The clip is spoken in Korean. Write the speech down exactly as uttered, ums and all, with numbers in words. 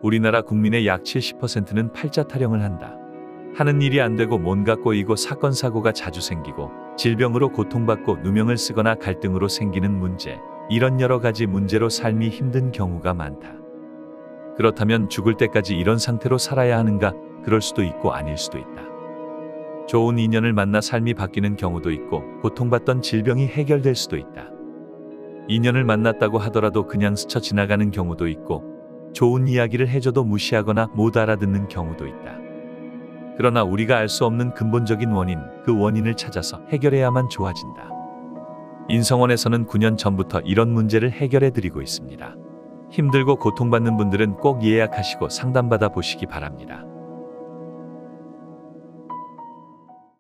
우리나라 국민의 약 칠십 퍼센트는 팔자 타령을 한다. 하는 일이 안 되고 뭔가 꼬이고 사건 사고가 자주 생기고 질병으로 고통받고 누명을 쓰거나 갈등으로 생기는 문제, 이런 여러 가지 문제로 삶이 힘든 경우가 많다. 그렇다면 죽을 때까지 이런 상태로 살아야 하는가? 그럴 수도 있고 아닐 수도 있다. 좋은 인연을 만나 삶이 바뀌는 경우도 있고 고통받던 질병이 해결될 수도 있다. 인연을 만났다고 하더라도 그냥 스쳐 지나가는 경우도 있고 좋은 이야기를 해줘도 무시하거나 못 알아듣는 경우도 있다. 그러나 우리가 알 수 없는 근본적인 원인, 그 원인을 찾아서 해결해야만 좋아진다. 인성원에서는 구 년 전부터 이런 문제를 해결해 드리고 있습니다. 힘들고 고통받는 분들은 꼭 예약하시고 상담받아 보시기 바랍니다.